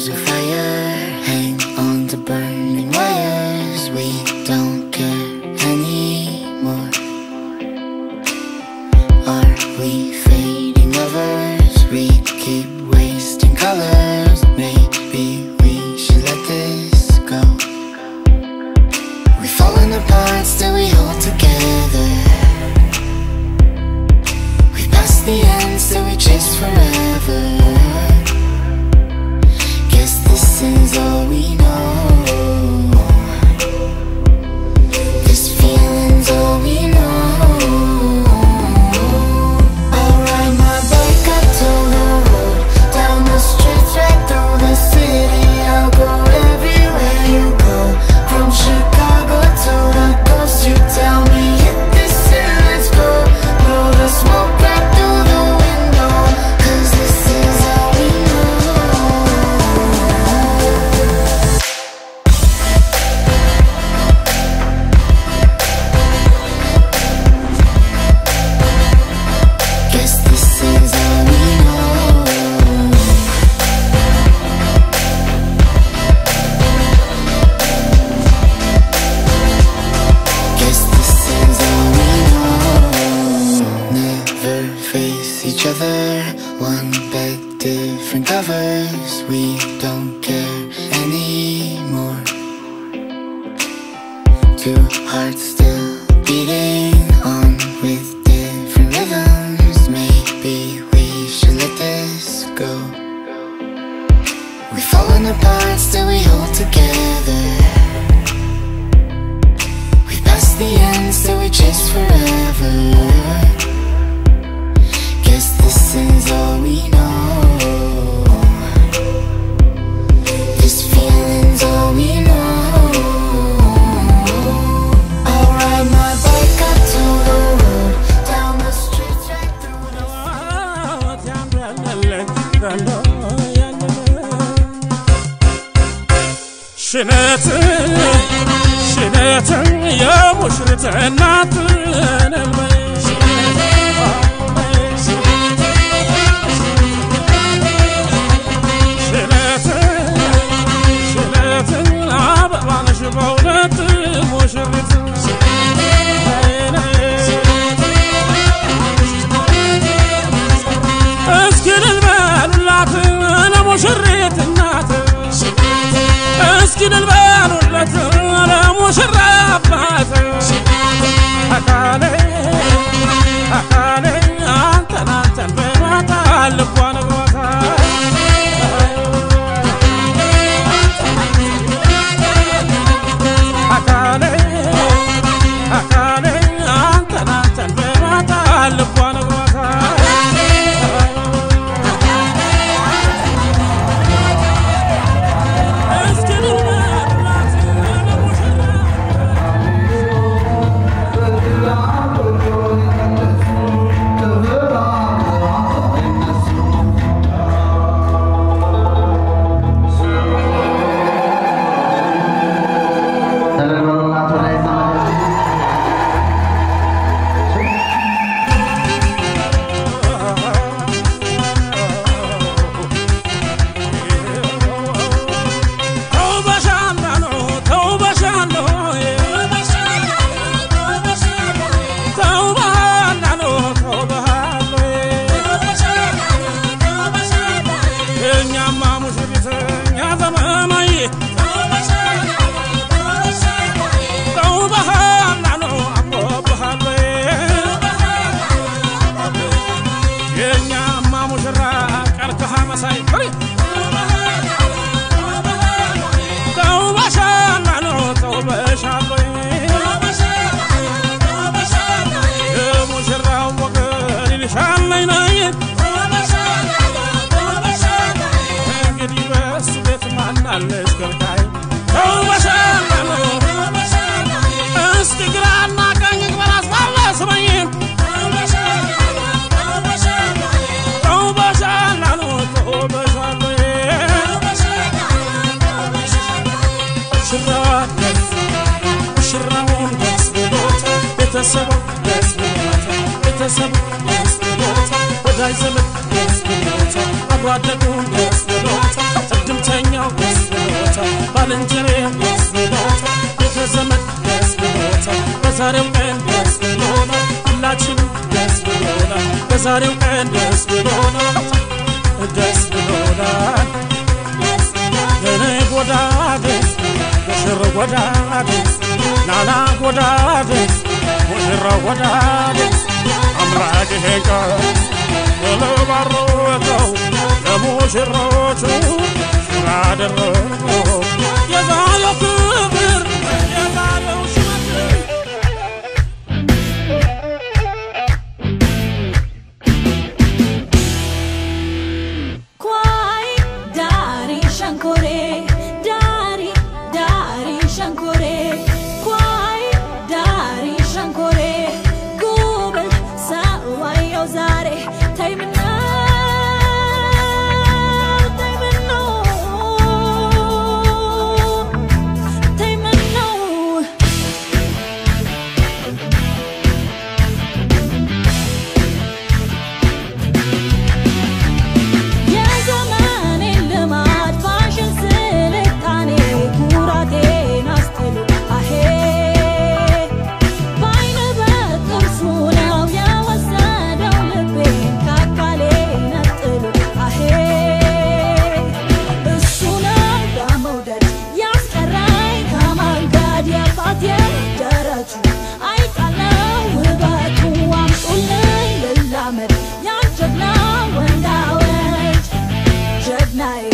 Coals of fire hang on to burning wires. We don't care anymore. Are we fading lovers? We keep wasting colors. Maybe we should let this go. We've fallen apart, still we hold together. We passed the end, still we chase forever. Guess this is all we know. This feeling's all we know. I'll ride my bike up to the road, down the streets, right through the city. I'll go everywhere you go, from Chicago to the coast. You tell me hit this and let's go. Blow the smoke right through the window, 'cause this is all we know. Guess this is all we know. Guess this is all we know. Never face each other, one bed, different covers. We don't care anymore. Two hearts still beating on with different rhythms. Maybe we should let this go. We've fallen apart, still we hold together. We passed the end, still we chase forever. Guess this is all we know. This feeling's all we know. I'll ride my bike up to the road, down the streets, right through the شنات شنات يا مشرت النات شنات شنات عبر شبولات مشرت اسكن البال ولات انا مشرت النات اسكن البال ولات انا مشرت أكالي أكالي أنت بماتا لبوان بماتا أكالي أكالي أنت بماتا لبوان بماتا ቤተሰብ ደስ ብሎት ወዳጅ ዘመድ ደስ ብሎት ብሎታል አብራደጉ ደስ ብሎታል እድምተኛው ደስ ብሎታል ባልንጀራው ደስ ብሎታል ቤተዘመድ ደስ ብሎታል በዛሬው ቀን ደስ ብሎናል ሁላችንም ደስ ብሎናል በዛሬው ቀን ደስ ብሎናል ደስ ብሎናል ለኔ ጎዳዴስ ሙሽራ ጎዳዴስ ናና ጎዳዴስ ሙሽራ ጎዳዴስ አምላክ ሄንካ ለባሮተው ለሙሽሮቹ ስላደረገው የዛሬው ክብር የዛሬው ሽመት ኳይ ዳሪ ሸንኮሬ ዳሪ ዳሪ ሸንኮሬ ኳይ ዳሪ ሸንኮሬ ጉብል ሳዋየው ዛሬ ታይምና night